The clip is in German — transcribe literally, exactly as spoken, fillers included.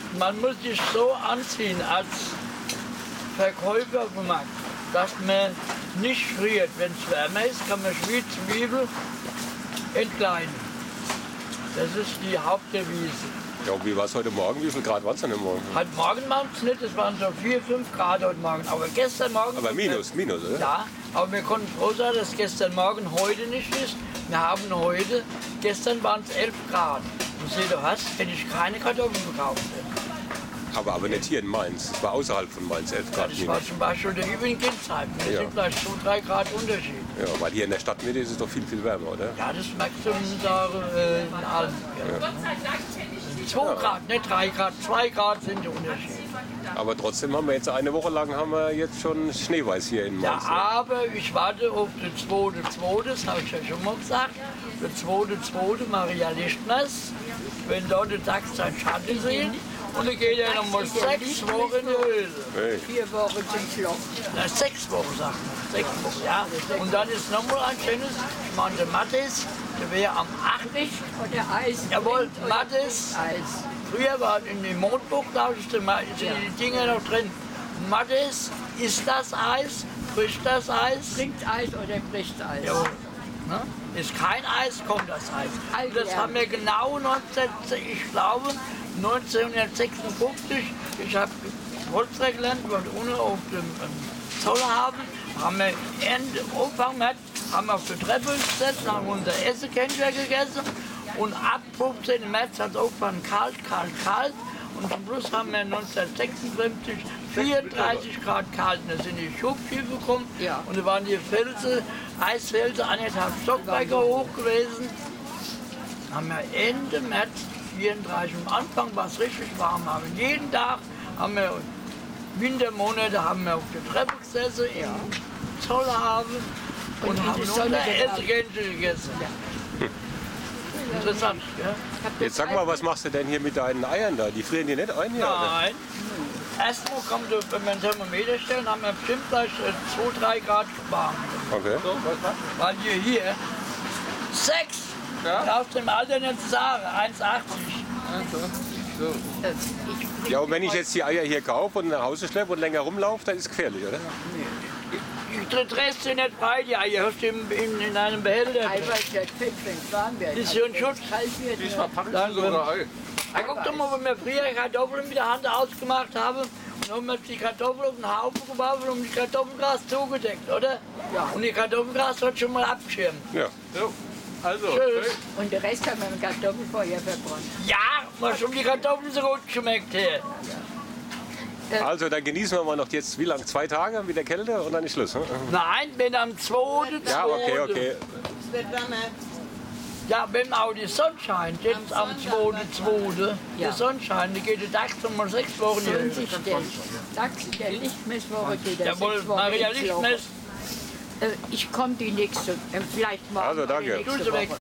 man muss sich so anziehen als Verkäufer auf dem Markt, dass man nicht friert. Wenn es wärmer ist, kann man Schmied, Zwiebel entkleiden. Das ist die Hauptdevise. Ja, und wie war es heute Morgen? Wie viel Grad waren es denn im Morgen? Heute Morgen waren es nicht, es waren so vier, fünf Grad heute Morgen. Aber gestern Morgen... Aber minus, minus, oder? Ja, aber wir konnten froh sein, dass gestern Morgen heute nicht ist. Wir haben heute, gestern waren es elf Grad. Und seht du hast, hätte ich keine Kartoffeln gekauft. Aber, aber nicht hier in Mainz. Es war außerhalb von Mainz elf Grad. Das war zum Beispiel der übrigen Kindzeit. Wir Ja. sind vielleicht zwei, drei Grad Unterschied. Ja, weil hier in der Stadtmitte ist es doch viel, viel wärmer, oder? Ja, das merkst du in, der, äh, in allen. Ja. zwei Grad, nicht drei Grad, zwei Grad sind der Unterschied. Aber trotzdem haben wir jetzt eine Woche lang haben wir jetzt schon Schneeweiß hier in Ja, Mainz. ne? aber ich warte auf den zweiten zweiten, das habe ich ja schon mal gesagt. Der zweite zweite Maria Lichtmess, wenn dort die Dachs seinen Schatten sehen. Und dann geht er nochmal sechs Wochen in die Höhle. Hey. Vier Wochen zum Schloss. Na, sechs Wochen, sagt man. Sechs Wochen, ja. Und dann ist nochmal ein schönes, ich meine, der Mattes, der wäre am achten. Oder Eis. Jawohl, Mattes. Eis. Früher war in dem Mondbuch, da ist die, sind die Dinge noch drin. Mattes, ist das Eis? Frischt das Eis? Trinkt Eis oder bricht Eis. Jawohl. Ne? Ist kein Eis, kommt das Eis. Und das haben wir genau neunzehn, ich glaube, neunzehnhundertsechsundfünfzig, ich habe Holzwerk gelernt, weil ohne auf dem ähm, Zollhafen, haben wir Ende, Anfang März, haben wir auf die Treppe gesetzt, haben unser Essenkännchen gegessen und ab fünfzehnten März hat es irgendwann kalt, kalt, kalt und zum Schluss haben wir neunzehnhundertsechsundfünfzig vierunddreißig Grad kalt und da sind die Schubschiebe gekommen Ja. und da waren die Felsen, Eisfelsen, anderthalb Stockwerke hoch gewesen. Haben wir Ende März vierunddreißig. Am Anfang war es richtig warm. Aber jeden Tag haben wir Wintermonate haben wir auf der Treppe gesessen im Zollhafen und, Und haben in die unser Sonne gebracht. Essenkännchen gegessen. Interessant, ja? Jetzt sag mal, was machst du denn hier mit deinen Eiern da? Die frieren die nicht ein hier? oder? Nein. Erstmal kommt, wenn wir ein Thermometer stellen, haben wir bestimmt gleich zwei, drei Grad warm. Okay. Weil wir hier sechs, ja? Auf dem Alter nicht sagen, eins achtzig. Ja, und wenn ich jetzt die Eier hier kaufe und nach Hause schleppe und länger rumlaufe, dann ist es gefährlich, oder? Ich drehst sie nicht bei, die Eier hast du in, in, in einem Behälter. Eiweiß wird fett, wenn es warm wird. Das ist ja ein Schutz. Kalt wird. Ich verpacke Danke. sogar Ei. Ja, guck doch mal, wenn wir früher Kartoffeln mit der Hand ausgemacht haben und haben wir die Kartoffeln auf den Haufen geworfen und die Kartoffelgras zugedeckt, oder? Ja. Und die Kartoffelgras wird schon mal abgeschirmt. Ja. So, also, Tschüss. Und den Rest haben wir mit Kartoffelfeuer verbrannt. Ja, mal schon die Kartoffeln so gut geschmeckt her. Also, dann genießen wir mal noch jetzt, wie lange? Zwei Tage mit der Kälte und dann ist Schluss. Ne? Nein, wenn am zweiten Ja, okay, okay. Es wird wärmer. Ja, wenn auch die Sonne scheint, jetzt am zweiten zweiten Ja. Die Sonne scheint, die geht der Dachs noch mal sechs Wochen Und hier. sich der Dachs der Lichtmesswoche geht er Jawohl, sechs Wochen Maria ins Loch. Lichtmess. Äh, Ich komme die nächste, äh, vielleicht morgen Also, oder danke. nächste Grüße weg. Woche.